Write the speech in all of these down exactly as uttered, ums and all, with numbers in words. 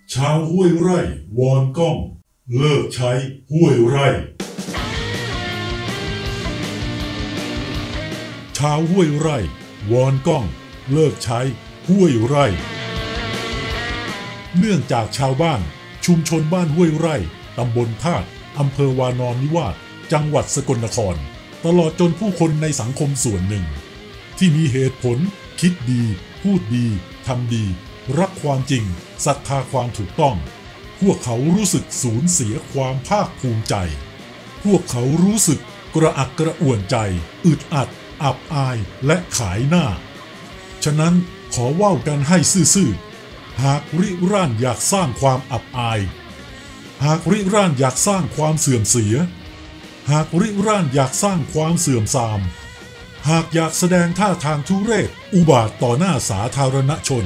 ชาวห้วยไร่วอนก้องเลิกใช้ห้วยไร่ชาวห้วยไร่วอนก้องเลิกใช้ห้วยไร่เนื่องจากชาวบ้านชุมชนบ้านห้วยไร่ตำบลธาตุอำเภอวานอนนิวาสจังหวัดสกลนครตลอดจนผู้คนในสังคมส่วนหนึ่งที่มีเหตุผลคิดดีพูดดีทำดีรักความจริงศรัทธาความถูกต้องพวกเขารู้สึกสูญเสียความภาคภูมิใจพวกเขารู้สึกกระอักกระอ่วนใจอึดอัดอับอายและขายหน้าฉะนั้นขอว่าวกันให้ซื่อๆหากริร่านอยากสร้างความอับอายหากริร่านอยากสร้างความเสื่อมเสียหากริร่านอยากสร้างความเสื่อมทรามหากอยากแสดงท่าทางทุเรศอุบาทต่อหน้าสาธารณชน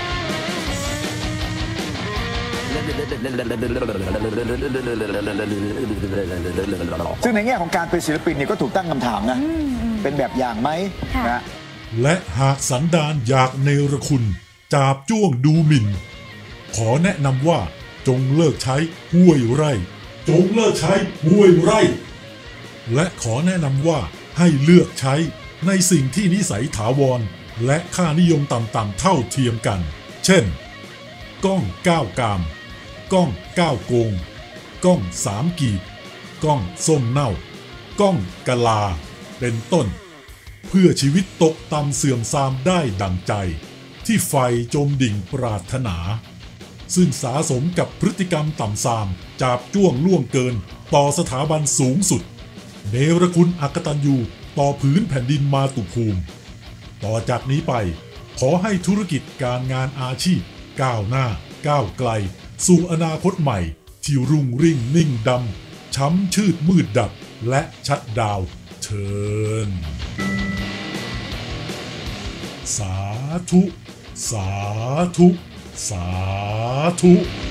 ซึ่งในแง่ของการเป็นศิลปินเนี่ยก็ถูกตั้งคำถามนะเป็นแบบอย่างไหมนะและหากสันดานอยากเนรคุณจาบจ้วงดูหมิ่นขอแนะนำว่าจงเลิกใช้ห้วยไร่จงเลิกใช้ห้วยไร่และขอแนะนำว่าให้เลือกใช้ในสิ่งที่นิสัยถาวรและค่านิยมต่ำๆเท่าเทียมกันเช่นก้องก้าวกามก้องก้าวโกงก้องสามกีบก้องส้มเน่าก้องกะลาเป็นต้นเพื่อชีวิตตกต่ำเสื่อมทรามได้ดั่งใจที่ไฟจมดิ่งปรารถนาซึ่งสะสมกับพฤติกรรมต่ำทรามจาบจ้วงล่วงเกินต่อสถาบันสูงสุดเนรคุณอกตัญญูต่อพื้นแผ่นดินมาตุภูมิต่อจากนี้ไปขอให้ธุรกิจการงานอาชีพก้าวหน้าก้าวไกลสู่อนาคตใหม่ที่รุ่งริ่งนิ่งดำช้ำชืดมืดดับและชัดดาวเชิญสาธุสาธุสาธุ